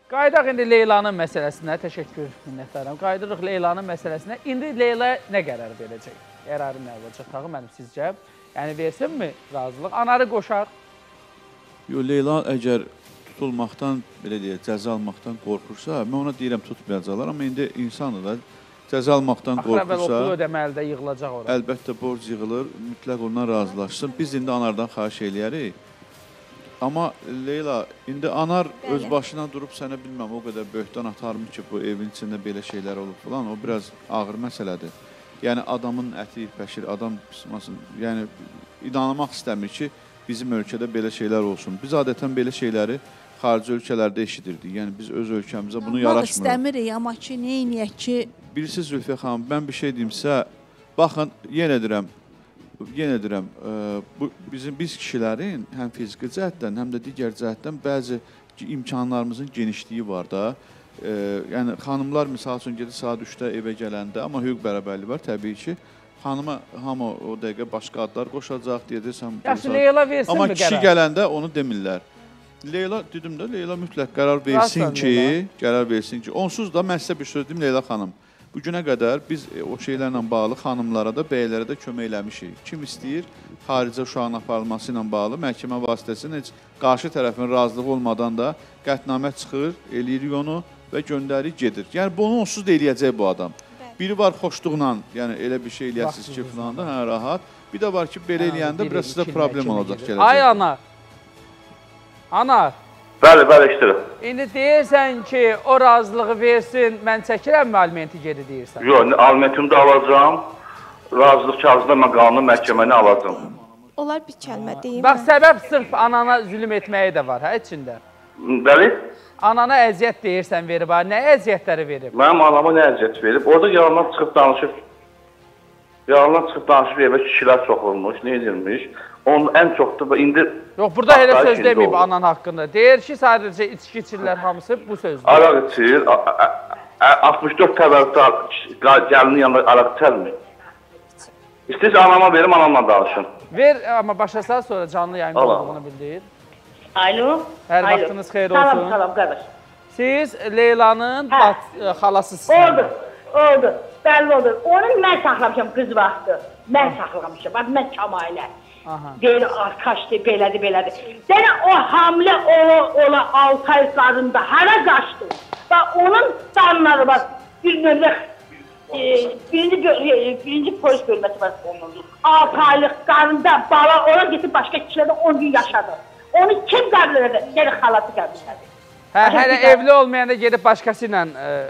Qaydaq indi Leylanın məsələsinə, təşəkkür minnətdarım. Qaydırıq Leylanın məsələsinə. İndi Leyla nə qərar verəcək? Qərarı nə olacaq? Tağı mənim sizcə? Yəni, versinmi razılıq? Anarı qoşar. Leyla əgər tutulmaqdan, belə deyək, cəza almaqdan qorxursa, mən ona deyirəm tutmayacaqlar, amma indi insanı da cəza almaqdan qorxursa... Axıra bəl o pulu ödəməli də yığılacaq orada. Əlbəttə, borc yığılır, mütləq ondan razılaşsın. Biz indi Anardan xahiş eləyərik. Amma Leyla, indi Anar öz başına durub sənə bilməm, o qədər böhtan atarmı ki, bu evin içində belə şeylər olub falan, o biraz ağır məsələdir. Yəni, adamın əti pəşir, adam pısmasın, yəni, inanmaq istəmir ki, bizim ölkədə belə şeylər olsun. Biz adətən belə şeyləri xarici ölkələrdə eşidirdik. Yəni, biz öz ölkəmizə bunu yaraşmırıq. İstəmirik, amma ki, neyniyək ki... Bilirsiniz, Zülfiyə xanım, mən bir şey deyimsə, baxın, yenə deyirəm, biz kişilərin həm fiziki cəhətdən, həm də digər cəhətdən bəzi imkanlarımızın genişliyi var da. Yəni, xanımlar, misal üçün, gedir saat 3-də evə gələndə, amma hüquq bərabərliyi var, təbii ki, xanıma hamı o dəqiqə başqa adlar qoşacaq, deyəcəksən... Yaxşı, Leyla versin mi qərar? Amma kişi gələndə onu demirlər. Leyla, dedim də, Leyla mütləq qərar versin ki, onsuz da mən sizə bir söz deyim, Leyla xanım, bu günə qədər biz o şeylərlə bağlı xanımlara da, bəylərə də kömək eləmişik. Kim istəyir, xaricə uşağın aparılması ilə bağlı məhkəmə vasitəsilə heç qarşı tərəfin razılığı olmadan da qətnamə çıxır, eləyirik onu və göndərik, gedir. Yəni, bunu onsuz da eləyəcək bu adam. Biri var xoşluqla, yəni elə bir şey eləyəsiniz ki, filan da, hə, rahat. Bir də var ki, belə eləyəndə biraz sizə problem olacaq gələcək. Ay, Anar. Anar. Bəli, iştirim. İndi deyirsən ki, o razılığı versin, mən çəkirəm mi alimenti geri deyirsən? Yox, alimentimi də alacağım. Razılıq kağızında mən qanun məhkəməni alacağım. Onlar bir kəlmə deyim. Bax, səbəb sırf anana zülüm etməyi də var, hə, içində? Bəli? Anana əziyyət deyirsən verib, ha? Nə əziyyətləri verib? Mənim anama nə əziyyət verib? Orada yalandan çıxıb danışıb. Yalandan çıxıb danışıb evə kişilər soxulmuş, nə edilmiş? Onun ən çoxdur və indi... Yox, burada elə söz deməyib anan haqqında. Deyir ki, sadəcə içki içirlər hamısı bu sözdür. Araq içir, 64 təvəllüddə gəlinin yanında araq içərmi? İstəyirsə anama verim, anamla danışın. Ver, amma başlasaq sonra canlı yayında olduğunu bildir. Alo. Hər vaxtınız xeyir olsun. Salam, qardaş. Siz Leylanın xalasısınız. Oldu. Bəlli oldu. Onu mən saxlamışam qız vaxtı. Mən saxlamışam. Mən Kamalə. Deyir, kaçdı, belədir. Dənə o hamilə ola 6 ay qarında hara qaçdı? Və onun danları var. Bir növlə birinci polis bölməsi var. 6 aylıq qarında bala ona getib başqa kişilərdə 10 gün yaşadı. Onu kim qəbul edir? Deyir, xalası qəbul edir. Hə, hələ evli olmayanda gedib başqası ilə...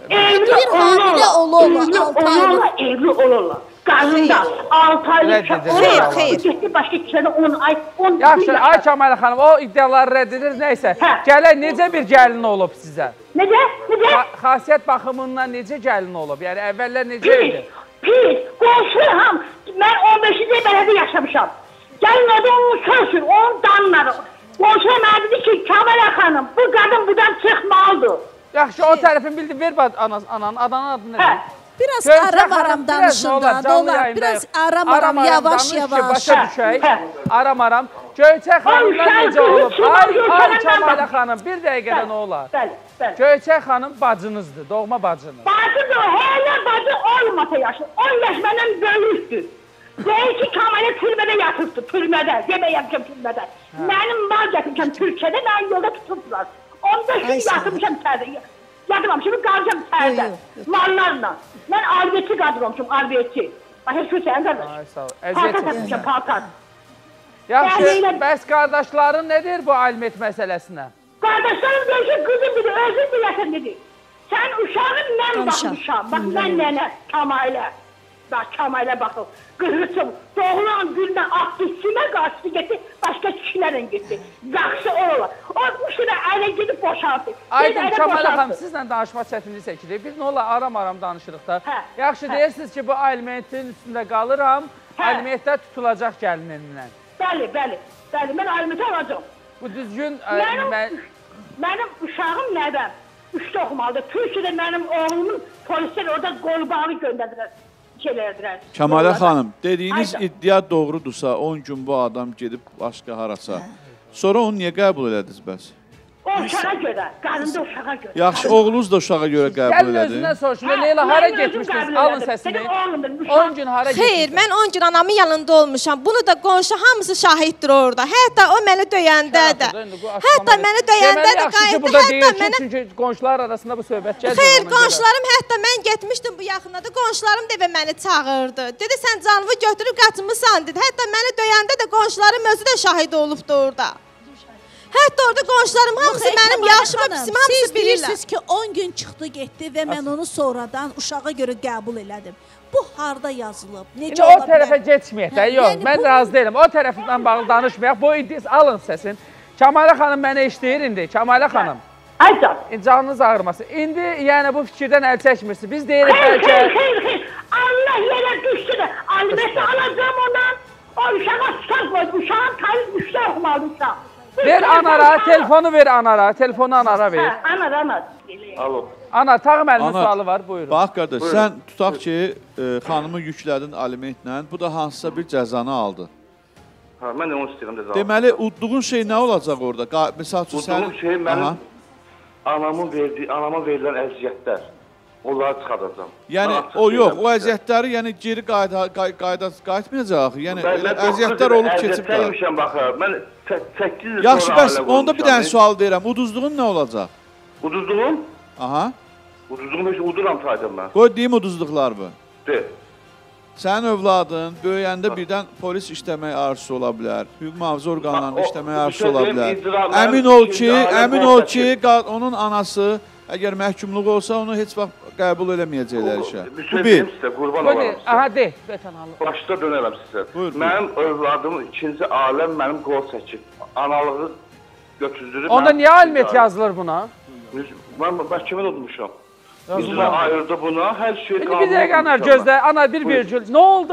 Evli olurlar. Qarında 6 aylıq getdi başqa kişilərdə 10 ay... Yaxşı, ay Kamalə xanım, o iddiaları rədd edir, neysə. Gələk, necə bir gəlin olub sizə? Necə? Xasiyyət baxımından necə gəlin olub? Yəni, əvvəllər necə idi? Pis, qonşuyam. Mən 15-ci bələdə yaşamışam. Gəlin adı onun sözür, onun danları. Qonşuya mənə dedi ki, Kamalə xanım, bu qadın buradan çıxmalıdır. Yaxşı, o tərəfin bildi, ver ananın adını nədir? Biraz aram danışın da, dolar. Biraz aram, yavaş. Başa düşək, aram. Göyçək xanımdan necə olub? Ay Kamalə xanım, bir dəqiqədə nə olar? Bəli. Göyçək xanım bacınızdır, doğma bacınız. Bacıdır, hələ bacı olmasa yaşı, 10 yaş məndən böyükdür. Deyir ki, Kamalə türmədə yatıbdır, türmədə, yemək yapmışam türmədə. Mənim mal gətirmişəm Türkiyədə, mən yolda tutubdular. 15 gün yatırmışam tərdə. Yatırmamışım, qalacam tərdə, mallarla. Mən arbiyetçi qadırmamışım, arbiyetçi. Başa düşürsən, qardaş? Ay, sağ ol. Paltar tapmışam, paltar. Yaxşı, bəs qardaşların nədir bu aliment məsələsinə? Qardaşlarım deyir ki, qızım dedi, özün biləsən dedi. Sən uşağın mən baxmışam, bax mən nənə, Kamalə. Bax, Kamalə baxıl, qızıçım, doğulan gündən atdı, simə qaçdı, getdi, başqa kişilərlə getdi. Yaxşı olar. O uşaqda ələ gedib boşaltdı. Aydın, Kamalə xanım, sizlə danışmaq çətinlik çəkilir. Bir nə olar, aram danışırıq da. Yaxşı, deyirsiniz ki, bu alimentin üstündə qalıram, alimentdə tutulacaq gəlininlə. Bəli, mən alimenti alacağım. Bu düzgün... Mənim uşağım nədən? Üçdə oxumalıdır. Türkiyədə mənim oğlumun polislər orada qolbağı göndərdilər. Kamalə xanım, dediyiniz iddia doğrudursa, 10 gün bu adam gedib başqa harasa, sonra onu niyə qəbul elədiniz bəs? O uşağa görə, qarında uşağa görə. Yaxşı, oğlunuz da uşağa görə qəbul Gəlin elədi. özündən soruşun. Leyla, hara getmişdiniz? Alın səsini. 10 gün hara Xeyr, getmişdiniz? mən 10 gün anamın yanında olmuşam. Bunu da qonşu hamısı şahiddir orada. Hətta o məni döyəndə də. Hətta məni döyəndə də qayıtdı. Hətta mənə Çünki qonşular arasında bu söhbət gəlir. Xeyr, qonşularım hətta mən getmişdim bu yaxınlarda. Qonşularım da evə məni çağırdı. Dedi sən canımı götürüb qaçmısan dedi. Hətta məni döyəndə də qonşularım özü də şahid olubdu orada. Hətta orada qonşularım hamısı mənim yaşıma pisim, hamısı Siz bilirlər. bilirsiniz ki 10 gün çıxdı getdi və mən onu sonradan uşağa görə qəbul elədim. Bu harda yazılıb? Necə İndi o ola tərəfə bilər? getməyək də. Hə, Yox, yəni mən bu- razı deyiləm. O tərəfindən bağlı danışmayaq. Bu iddias alın səsin. Kəmalə xanım mənə işləyir indi. Kəmalə xanım. Aycan. Canınız ağrımasın. İndi yəni bu fikirdən əl çəkmirsiniz. Biz deyirik Xeyr, bəlkə xeyr. Allah yerə düşdü də. Alməsi alacağım ondan. O uşağa tutar qoydu. Uşağın tarif düşdü oxumalı uşaq. ver anara, telefonu ver anara, telefonu anara ver. Hə, anar. Alo. Ana, Tağı müəllimin Ana, sualı var, buyurun. Bax qardaş, sən tutaq ki, xanımı yüklədin alimentlə, bu da hansısa bir cəzanı aldı. Hə, mən də onu istəyirəm də. Deməli, udduğun şey nə olacaq orada? Məsəl üçün sən... Udduğum şey mənim anama verilən əziyyətlər. Onları çıxardacağam. Yəni, o yox, o əziyyətləri yəni geri qayıtmayacaq. Yəni, əziyyətlər olub keçib də. Əziyyətlər baxır. Mən 8 il Yaxşı, bəs onda bir dənə sual deyirəm. Uduzduğun nə olacaq? Uduzduğum? Aha. Uduzduğum heç uduram saydım mən. Qoy deyim uduzduqlar bu. De. Sənin övladın böyüyəndə birdən polis işləmək arzusu ola bilər. Hüquq mühafizə orqanlarında işləmək arzusu ola bilər. Əmin ol ki, onun anası əgər məhkumluq olsa onu heç vaxt qəbul eləməyəcəklər işə. Bu bir. Qurban Qoy de, olarım sizə. aha de, vətənhalı. Başda dönərəm sizə. Buyur, Mənim övladım ikinci aləm mənim qol çəkib. Analığı götürdürüb. Onda niyə aliment yazılır buna? Mən məhkəmədə tutmuşam. İcra ayırdı buna, hər şey İndi bir dəqiqə anar gözlə, anar bir virgül. Nə oldu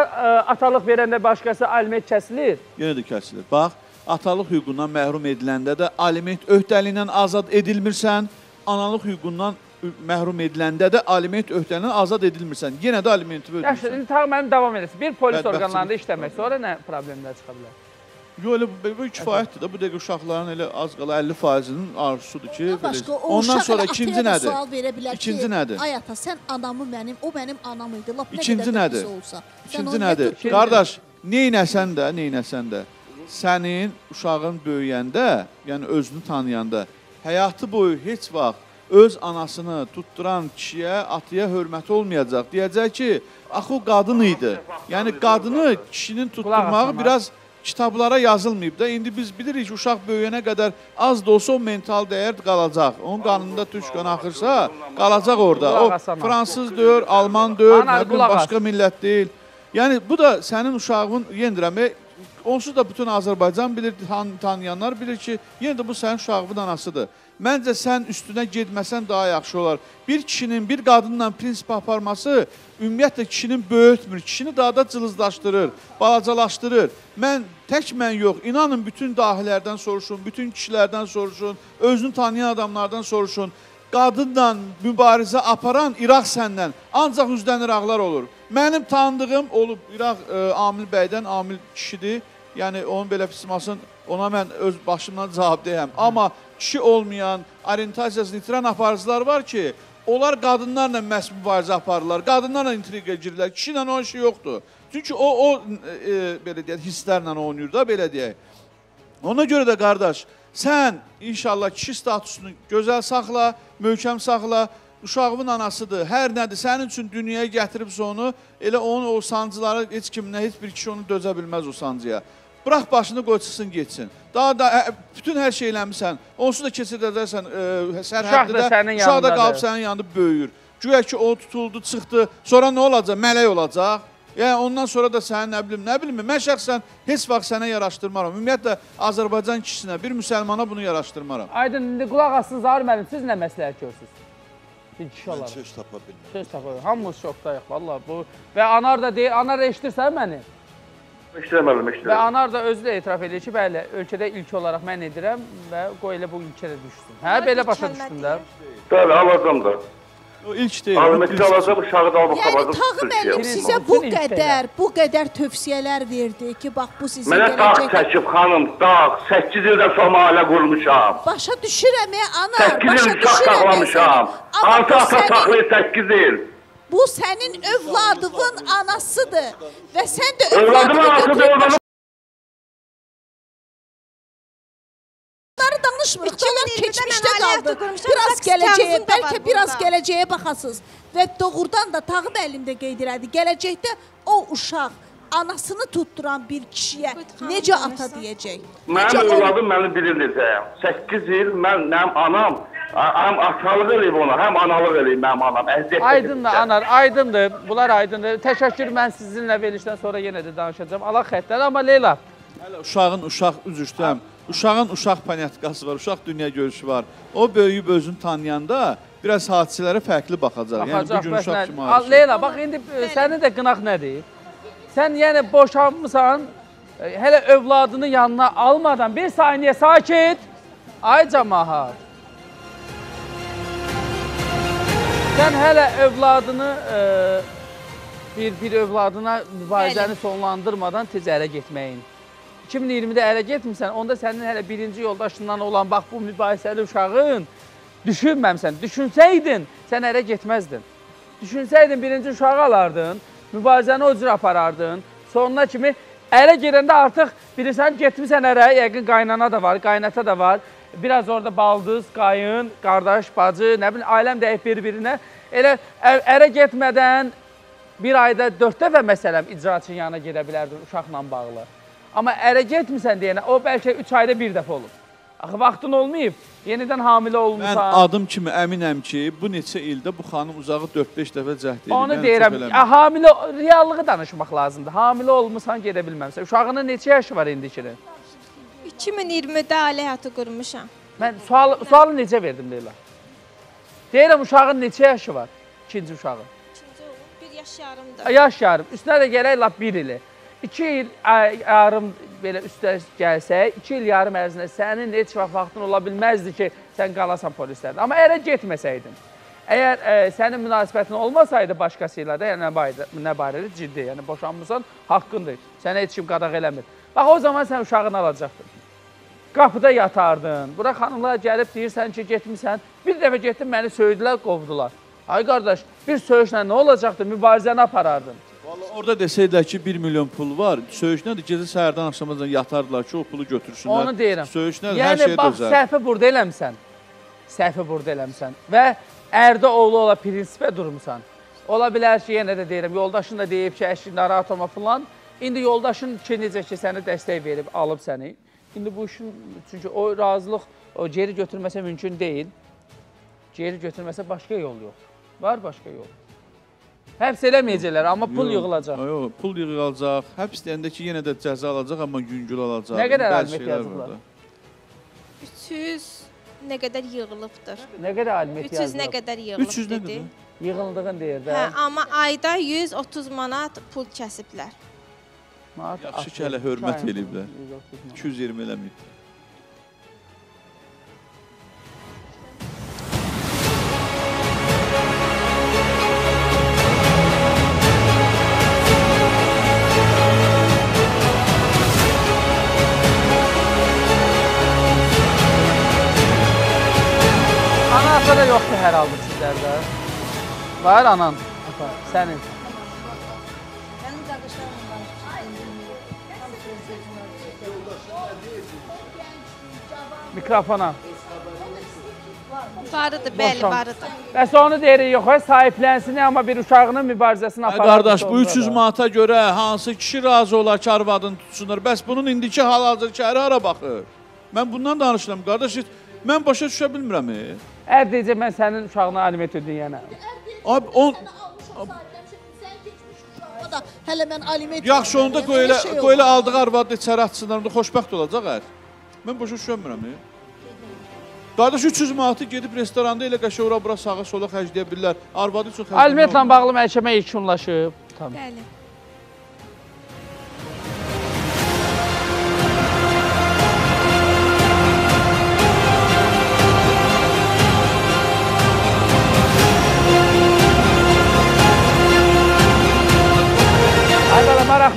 atalıq verəndə başqası aliment kəsilir? Yenə də kəsilir. Bax, atalıq hüququndan məhrum ediləndə də aliment öhdəliyindən azad edilmirsən, analıq hüququndan məhrum ediləndə də aliment öhdəliyindən azad edilmirsən. Yenə də alimenti Yaxşı, ödəyirsən. indi Tağı müəllim davam edesin. Bir polis Bədbəxtçilik. orqanlarında işləmək, sonra nə problemlər çıxa bilər? Yox, elə bu kifayətdir də. Bu dəqiqə uşaqların elə az qala 50%-nin arzusudur ki, Başqa, o ondan uşaq sonra elə ikinci ataya da nədir? sual verə bilər İkinci ki, nədir? ay ata, sən anamı mənim, o mənim anam idi. Lap nə İkinci qədər də nədir? pis olsa. Sən İkinci onu niyə nədir? tutdun? Qardaş, neynəsən də, sənin uşağın böyüyəndə, yəni özünü tanıyanda, həyatı boyu heç vaxt öz anasını tutduran kişiyə, ataya hörməti olmayacaq. Deyəcək ki, axı o qadın idi. Yəni qadını kişinin tutturmağı biraz kitablara yazılmayıb da. İndi biz bilirik ki, uşaq böyüyənə qədər az da olsa o mental dəyər qalacaq. Onun qanında türk qanı axırsa, qalacaq orada. O fransız deyir, alman deyir, nə bilim, başqa millət deyil. Yəni bu da sənin uşağın, yenə deyirəm, onsuz da bütün Azərbaycan bilir, tanıyanlar bilir ki, yenə də bu sənin uşağının anasıdır. Məncə sən üstünə getməsən daha yaxşı olar. Bir kişinin bir qadınla prinsip aparması ümumiyyətlə kişinin böyütmür, kişini daha da cılızlaşdırır, balacalaşdırır. Tək mən yox, inanın bütün dahilərdən soruşun, bütün kişilərdən soruşun, özünü tanıyan adamlardan soruşun. Qadınla mübarizə aparan İraq səndən ancaq üzdən İraqlar olur. Mənim tanıdığım olub İraq Amil bəydən, Amil kişidir. Yəni onun belə pismasın, ona mən öz başımdan cavab deyəm. Amma kişi olmayan, orientasiyasını itirən aparıcılar var ki, onlar qadınlarla məhz mübarizə aparırlar, qadınlarla intriqa girirlər, kişi ilə o şey yoxdur. Çünki o belə deyək, hisslərlə oynayır da, belə deyək. Ona görə də qardaş, sən inşallah kişi statusunu gözəl saxla, möhkəm saxla, uşağımın anasıdır, hər nədir, sənin üçün dünyaya gətiribsə onu, elə onun o sancıları heç kiminə, heç bir kişi onu dözə bilməz o sancıya. Bırax başını qoy çıxsın, getsin. Daha da bütün hər şey eləmirsən, onsuz da keçirdəcəksən sərhəddə, uşaq da qalıb sənin yanında böyüyür. Güya ki, o tutuldu, çıxdı, sonra nə olacaq? Mələk olacaq. Yəni, ondan sonra da sənin nə bilim, mən şəxsən heç vaxt sənə yaraşdırmaram. Ümumiyyətlə, Azərbaycan kişisinə, bir müsəlmana bunu yaraşdırmaram. Aydın, indi qulaq asın, Zahir müəllim, siz nə məsləhət görürsünüz? Bir kişi olaraq. Mən söz tapa bilmirəm. Söz tapa bilmirəm. Hamımız şokdayıq, valla bu. Və Anar da deyir, Anar da eşitirsən məni? İşləməliyim. Və Anar da özü də etiraf edir ki, bəli, ölkədə ilk olaraq mən edirəm və qoy elə bu ilkə də düşsün. Hə, belə başa düşdün də. Bəli, alacam da. O ilk deyil. Alimentini alacaq, uşağı da alıb Yəni aparacaq Tağı müəllim Türkiyəyə. sizə bu qədər tövsiyələr verdi ki, bax bu sizin Mənə dağ çəkib xanım, dağ. 8 ildən sonra ailə qurmuşam. Başa düşürəm ana, 8 başa il uşaq saxlamışam. Altı ata saxlayır 8 il. Bu sənin övladının anasıdır və sən də Övladımın anasıdır, övladımın Bunları danışmırıq. Onlar 2020-də keçmişdə mən ailə qaldı. qurmuşam, Biraz fakt gələcəyə, kağızım da bəlkə var biraz burada. gələcəyə baxasınız. Və doğrudan da Tağı müəllim də qeyd elədi. Gələcəkdə o uşaq anasını tutduran bir kişiyə Xanım necə ata danışsa. deyəcək? Mənim övladım məni bilir necəyəm. 8 il mən həm anam, həm atalıq eləyib ona, həm analıq eləyib mənim anam. Aydındır, anar, aydındır. Bunlar aydındır. Təşəkkür, mən sizinlə verilişdən sonra yenə də danışacağım. Allah xətləri, amma Leyla. Hələ uşağın uşaq panyatkası var, uşaq dünya görüşü var. O böyüyüb özünü tanıyanda biraz hadisələrə fərqli baxacaq. Yəni bu gün uşaq kimi ayrışır. Leyla, bax indi sənin də qınaq nədir? Sən yəni boşanmısan, hələ övladını yanına almadan bir saniyə sakit. Ay cəmahat. Sən hələ övladını bir övladına mübarizəni sonlandırmadan tez ərə getməyin. 2020-də ərə getmirsən, onda sənin hələ birinci yoldaşından olan bax bu mübahisəli uşağın düşünməmsən. Düşünsəydin, sən ərə getməzdin. Düşünsəydin, birinci uşağı alardın, mübarizəni o cür aparardın. Sonuna kimi ərə gedəndə artıq bilirsən, getmirsən ərə, yəqin qaynana da var, qaynata da var. Biraz orada baldız, qayın, qardaş, bacı, nə bilim, ailəm dəyib bir-birinə. Elə ərə getmədən bir ayda 4 dəfə məsələm icraçının yanına gedə bilərdin uşaqla bağlı. Amma ərə getmirsən deyənə, o bəlkə 3 ayda bir dəfə olur. Axı, vaxtın olmayıb, yenidən hamilə olmuşsan. Mən adım kimi əminəm ki, bu neçə ildə bu xanım uzağı 4-5 dəfə cəhd edib. Onu deyirəm, hamilə, reallığı danışmaq lazımdır. Hamilə olmuşsan, gedə bilməmsən. Uşağının neçə yaşı var indikinin? 2020-də ailə həyatı qurmuşam. Mən sualı necə verdim Leyla? Deyirəm, uşağın neçə yaşı var? İkinci uşağın. İkinci oğlum 1 yaş yarımdır. Yaş yarım. Üstünə də gələk lap 1 ili. 2 il yarım belə üstə gəlsək, 2 il yarım ərzində sənin heç vaxtın ola bilməzdi ki, sən qalasan polislərdə. Amma ərə getməsəydin, əgər sənin münasibətin olmasaydı başqasıyla da, yəni nə barədə ciddi, yəni boşanmısan, haqqındır. Sənə heç kim qadaq eləmir. Bax, o zaman sən uşağını alacaqdın. Qapıda yatardın. Bura xanımlar gəlib deyirsən ki, getmirsən. Bir dəfə getdin, məni söydülər, qovdular. Ay qardaş, bir söyüşlə nə olacaqdı? Mübarizəni aparardın. Orada desəydilər ki, 1 milyon pul var, söyüş nədir? Gecə səhərdən axşamacan yatardılar ki, o pulu götürsünlər. Onu deyirəm. Söyüş nədir? Hər şeyə Yəni, bax, dözər. səhvi burada eləmsən. Səhvi burada eləmsən. Və ərdə oğlu ola prinsipə durmuşsan. Ola bilər ki, yenə də deyirəm, yoldaşın da deyib ki, əşki, narahat olma filan. İndi yoldaşın ki, necə ki, səni dəstək verib, alıb səni. İndi bu işin, çünki o razılıq, o geri götürməsə mümkün deyil. Geri götürməsə başqa yol yox. Var başqa yol. Həbs eləməyəcəklər, amma pul yığılacaq. Yox, pul yığılacaq. Həbs deyəndə ki, yenə də cəza alacaq, amma yüngül alacaq. Nə qədər alimət yazıblar? 300 nə qədər yığılıbdır. Nə qədər alimət 300 nə yazılıb? qədər yığılıb 300 nə dedi. qədər? Yığıldığın deyir də. Hə, amma ayda 130 manat pul kəsiblər. Yaxşı ki, hələ hörmət eləyiblər. 220 eləməyib. Ana-ata da yoxdur hər halda sizlərdə. Var anan, ata, sənin. Mənim qardaşlarım var. Mikrofona. Varıdır, bəli, varıdır. Bəs onu deyirik, yox, sahiblənsin, amma bir uşağının mübarizəsini aparır. Qardaş, bu 300 manata görə hansı kişi razı olar ki, arvadını tutsunlar? Bəs bunun indiki hal-hazırki əri hara baxır? Mən bundan danışıram, qardaş. Mən başa düşə bilmirəm. Ər deyəcək, mən sənin uşağına alimət ödəyənəm. Abi, on... Hələ mən alimət Yaxşı, onda qoy elə aldığı arvadı içəri atsınlar, onda xoşbəxt olacaq ər. Mən başa düşəmirəm. Qardaş, 300 manatı gedib restoranda elə qəşə ora-bura sağa-sola xərcləyə bilirlər. Arvadı üçün xərcləyə Alimentlə bağlı məhkəmə yekunlaşıb. Tamam. Bəli.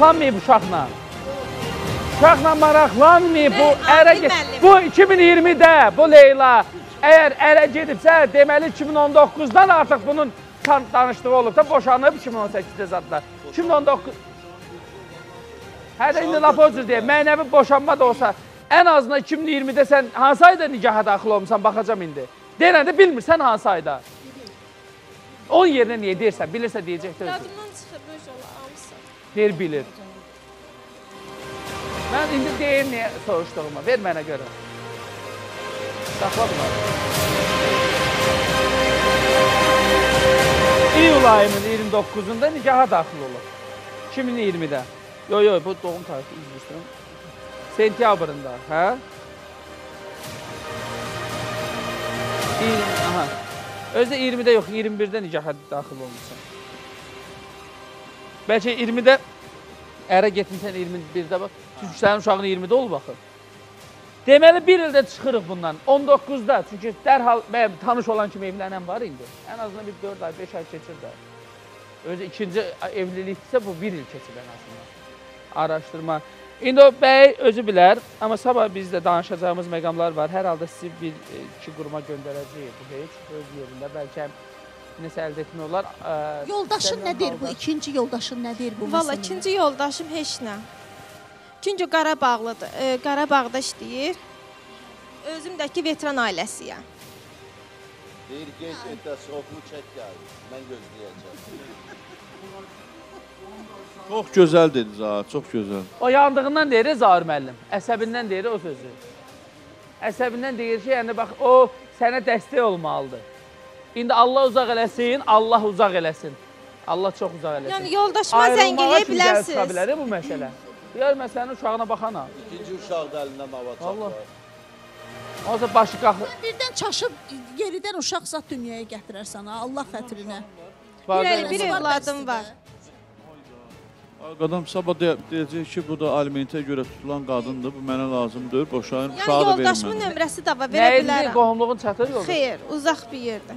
maraqlanmayıb uşaqla. Uşaqla maraqlanmayıb, bu Ey, ərə Adil müəllim. Bu 2020-də bu Leyla əgər ərə gedibsə, deməli 2019-dan artıq bunun danışdığı olub da boşanıb 2018-də zadlar. 2019 Hədə indi lap o cür deyək, mənəvi boşanma da olsa, ən azından 2020-də sən hansı ayda nigaha daxil olmuşsan, baxacam indi. Deyəndə bilmirsən hansı ayda. Onun yerinə niyə deyirsən, bilirsə deyəcəkdir. Yadımdan çıxıb öz ola, hamısı. Deyir, bilir. Mən indi deyir niyə soruşduğuma, ver mənə görə. Saxla bunları. İyul ayının 29-unda nigaha daxil olur. 2020-də. Yox, bu doğum tarihi üzrüstürüm. Sentyabrında, hə? Aha. Özdə 20-də yox, 21-də nigaha daxil olmuşsan. Bəlkə 20-də ərə getmişsən 21-də bax. Çünki sənin uşağın 20-də olub baxır. Deməli, bir ildə çıxırıq bundan. 19-da, çünki dərhal tanış olan kimi evlənən var indi. Ən azından bir 4 ay, 5 ay keçir də. Özü ikinci evlilikdirsə bu 1 il keçir ən azından. Araşdırma. İndi o bəy özü bilər, amma sabah bizdə danışacağımız məqamlar var. Hər halda sizi bir-iki quruma göndərəcəyik bu heç öz yerində. Bəlkə nəsə əldə etmək olar. Yoldaşın nə deyir bu? İkinci yoldaşın nə deyir bu? Valla ikinci yoldaşım heç nə. Çünki Qarabağlıdır. Qarabağda işləyir. Özümdəki veteran ailəsiyəm. Deyir, genç etəsi okulu çək gəldi. Mən gözləyəcəm. Çox gözəl dedi Zahir, çox gözəl. O yandığından deyir Zahir müəllim. Əsəbindən deyir o sözü. Əsəbindən deyir ki, yəni bax o sənə dəstək olmalıdır. İndi Allah uzaq eləsin, Allah uzaq eləsin. Allah çox uzaq eləsin. Yəni yoldaşıma zəng eləyə bilərsiniz. Ayrılmağa bilər bu məsələ. Deyər məsələnin uşağına baxana. İkinci uşaq da əlindən hava çapar. Olsa başı qalxır. Birdən çaşıb yeridən uşaq zat dünyaya gətirərsən ha, Allah xətrinə. Bir evladım var. Qadam sabah deyəcək ki, bu da alimentə görə tutulan qadındır, bu mənə lazımdır, boşayın, Yəni uşağı da verin yoldaşımın mənə. nömrəsi də var, verə Nə idi, bilərəm. qohumluğun çatır yolda? Xeyr, uzaq bir yerdə.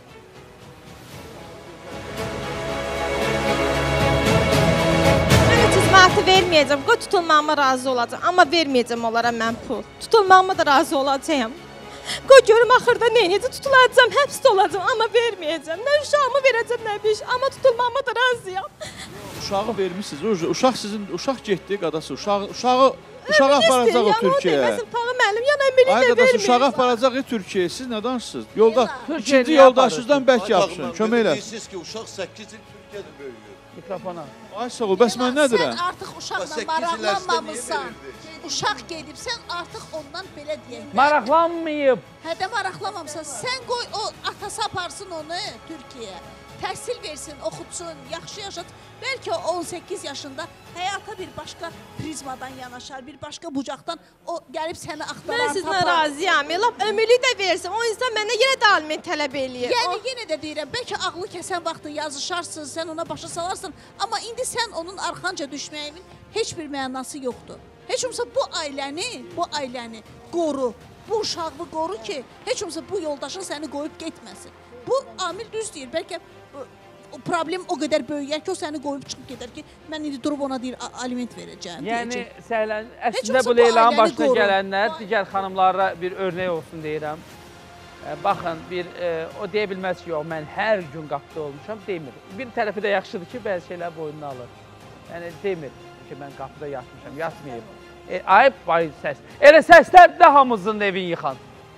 Mən 300 manatı verməyəcəm, qoy tutulmağıma razı olacam, amma verməyəcəm onlara mən pul. Tutulmağıma da razı olacağam. Qoy görüm axırda neyəcə tutulacam, həbsdə olacam, amma verməyəcəm. Nə uşağımı verəcəm, nə bir iş, amma tutulmağıma da razıyam. Uşağı vermişsiniz, uşaq getdi qadası, uşağı aparacaq o Türkiyəyə. Deməsin, Pağı müəllim, yəni əmili Ay də qadası, verməyəcəm. uşağı aparacaq Türkiyəyə, siz nə danışsınız? Türkiyə İkinci niyə yoldaşınızdan bəlkə yapsın, kömək elə. Deyirsiniz ki, uşaq 8 il Türkiyədə böyüyür. Mikrofona. Ay sağ ol, bəs mən nə deyirəm? Sən artıq uşaqla 8 il maraqlanmamısan. ərzində Uşaq gedibsən, artıq ondan belə deyək. Maraqlanmayıb. Hədə maraqlanmamısan. Sən qoy o atası aparsın onu Türkiyəyə. Təhsil versin, oxutsun, yaxşı yaşat. Bəlkə o 18 yaşında həyata bir başqa prizmadan yanaşar, bir başqa bucaqdan o gəlib səni axtarar, Mən sizlə razıyam. Lap ömürlük də versin. O insan məndən yenə də aliment tələb eləyir. Yəni yenə də deyirəm, bəlkə ağlı kəsən vaxtı yazışarsın, sən ona başa salarsın, amma indi sən onun arxanca düşməyimin heç bir mənası yoxdur. Heç olmasa bu ailəni qoru, bu uşağı qoru ki, heç olmasa bu yoldaşın səni qoyub getməsin. Bu amil düz deyir, bəlkə o problem o qədər böyüyər ki, o səni qoyub çıxıb gedər ki, mən indi durub ona deyir aliment verəcəm. Yəni deyəcək. əslində olmasa bu bu Leylanın ailəni başına qoru. gələnlər digər xanımlara bir örnək olsun deyirəm. Baxın, o deyə bilməz ki, yox, mən hər gün qapıda olmuşam, demir. Bir tərəfi də yaxşıdır ki, bəzi şeylər boynuna alır. Yəni demir ki, mən qapıda yatmışam, yatmayıb. Ayıb, bayıb səs. Elə səslər də hamımızın evini yıxan.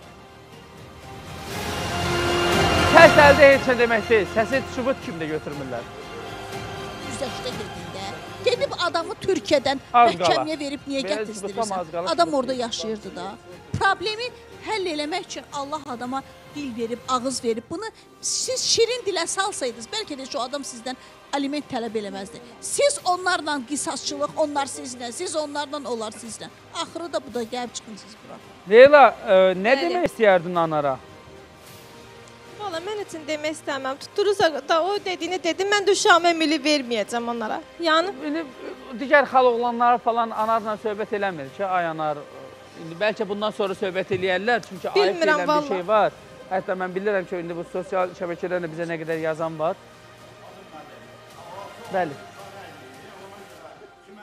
Səs əldə heç nə demək deyil. Səsi çubut kimdə götürmürlər. Üzəşdə gedində. Gedib adamı Türkiyədən Az qala. məhkəməyə verib niyə Belə çubuqdan az gətizdirirsən? qala Adam çubuk orada deyil. yaşayırdı da. Problemi həll eləmək üçün Allah adama dil verib, ağız verib. Bunu siz şirin dilə salsaydınız, bəlkə də şu adam sizdən aliment tələb eləməzdi. Siz onlarla qisasçılıq, onlar sizlə, siz onlarla, onlar sizlə. Axırı da bu da gəlib çıxın siz bura. Leyla, nə Bəli. demək istəyərdin anara? Valla mən üçün demək istəməm. Tutturursa da o dediyini dedim, mən də uşağıma əmili verməyəcəm onlara. Yəni İndi digər xal oğlanlar falan anarla söhbət eləmir ki, ay anar, indi bəlkə bundan sonra söhbət eləyərlər, çünki ayıb Bilmirəm, deyilən bir vallahi. şey var. Hətta mən bilirəm ki, indi bu sosial şəbəkələrdə bizə nə qədər yazan var. Bəli.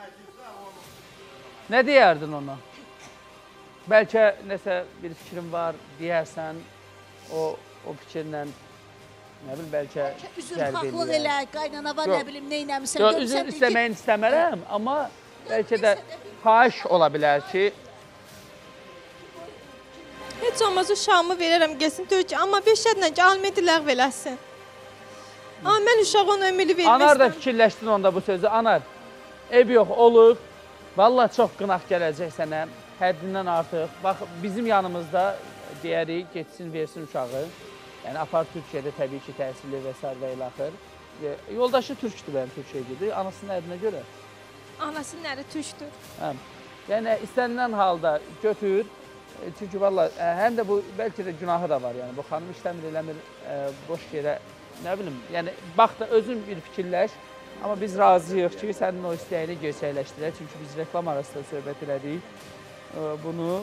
Nə deyərdin ona? Bəlkə nəsə bir fikrin var, deyərsən, o fikirlə, nə bilim, bəlkə Üzr haqlıq elə, qaynana var, nə bilim, neynəmirsən. Yox, üzr istəməyin istəmərəm, amma bəlkə də xahiş ola bilər ki, Heç olmaz uşağımı verərəm gəlsin Türkiyə, amma bir şərtlə ki, alimenti ləğv eləsin. Amma mən uşağın ömrünü vermək Anar da fikirləşdin onda bu sözü. Anar, ev yox, olub. Vallahi çox qınaq gələcək sənə, həddindən artıq. Bax, bizim yanımızda deyərik, getsin, versin uşağı. Yəni, apar Türkiyədə təbii ki, təhsili və s. və ilə axır. Yoldaşı türkdür mənim Türkiyəyə gedir, anasının ədinə görə. Anasının əri türkdür. Yəni, istənilən halda götür. Çünki valla, həm də bu, bəlkə də günahı da var. Yəni, bu xanım işləmir, eləmir, boş yerə, nə bilim. Yəni, bax da özün bir fikirləş. Amma biz razıyıq ki, sənin o istəyini gerçəkləşdirək. Çünki biz reklam arasında söhbət elədik. Bunu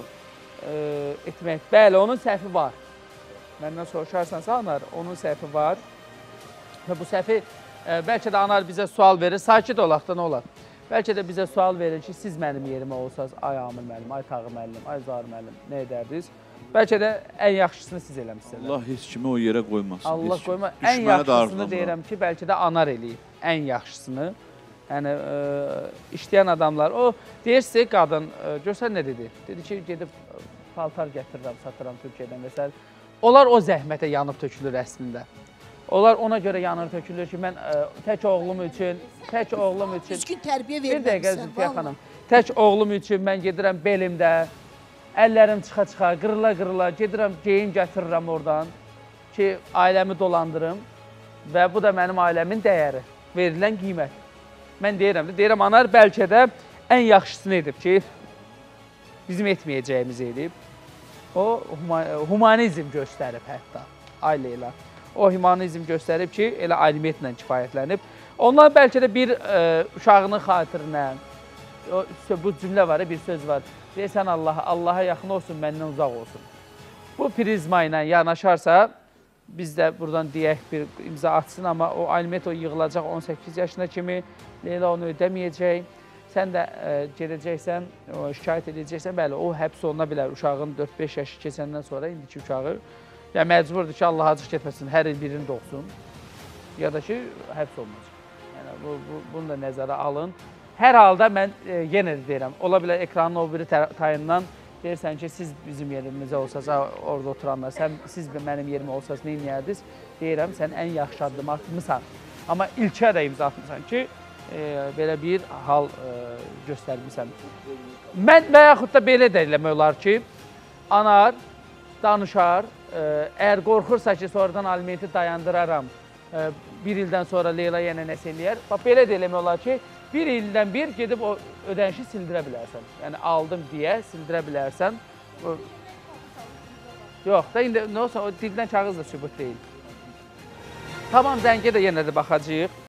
etmək. Bəli, onun səhvi var. Məndən soruşarsansa, Anar, onun səhvi var. Və bu səhvi, bəlkə də Anar bizə sual verir. Sakit olaq da, nə olar? Bəlkə də bizə sual verir ki, siz mənim yerimə olsanız, ay Amil müəllim, ay Tağı müəllim, ay Zahir müəllim, nə edərdiniz? Bəlkə də ən yaxşısını siz eləmişsiniz. Allah heç kimi o yerə qoymasın. Allah qoyma. Ən yaxşısını deyirəm ki, bəlkə də Anar eləyib. Ən yaxşısını. Yəni, işləyən adamlar, o deyirsə, qadın, görsən nə dedi? Dedi ki, gedib paltar gətirirəm, satıram Türkiyədən və s. Onlar o zəhmətə yanıb tökülür əslində. Onlar ona görə yanır tökülür ki, mən tək oğlum üçün, Düzgün tərbiyə bir dəqiqə verməlisən. Zülfiyə xanım, tək oğlum üçün mən gedirəm belimdə, əllərim çıxa-çıxa, qırıla-qırıla, gedirəm, geyim gətirirəm oradan ki, ailəmi dolandırım və bu da mənim ailəmin dəyəri, verilən qiymət. Mən deyirəm, Anar bəlkə də ən yaxşısını edib ki, bizim etməyəcəyimizi edib. O, humanizm göstərib hətta, ailə ilə. O humanizm göstərib ki, elə alimentlə kifayətlənib. Onlar bəlkə də bir uşağının xatirinə, bu cümlə var, bir söz var. Deyəsən Allaha yaxın olsun, məndən uzaq olsun. Bu prizma ilə yanaşarsa, biz də buradan deyək bir imza atsın, amma o aliment o yığılacaq 18 yaşına kimi, Leyla onu ödəməyəcək. Sən də gedəcəksən, şikayət edəcəksən, bəli, o həbs oluna bilər uşağın 4-5 yaşı keçəndən sonra, indiki uşağı. Yəni, məcburdur ki, Allah acıq getməsin, hər il birini doğsun, ya da ki, həbs olunacaq. Yəni, bunu da nəzərə alın. Hər halda mən yenə də deyirəm, ola bilər ekranın o biri tayından deyirsən ki, siz bizim yerimizə olsanız, orada oturanlar, siz mənim yerimə olsanız nə edərdiniz? Deyirəm, sən ən yaxşı addım atmısan. Amma ilkə də imza atmısan ki, belə bir hal göstərmişsən. Mən və yaxud da belə də eləmək olar ki, Anar danışar, əgər qorxursa ki, sonradan alimenti dayandıraram, bir ildən sonra Leyla yenə nəsə eləyər, belə də eləmək olar ki, bir ildən bir gedib o ödənişi sildirə bilərsən. Yəni, aldım deyə sildirə bilərsən. Yox da, indi nə olsa, o dildən kağız da sübut deyil. Tamam, zəngə də yenə də baxacaq.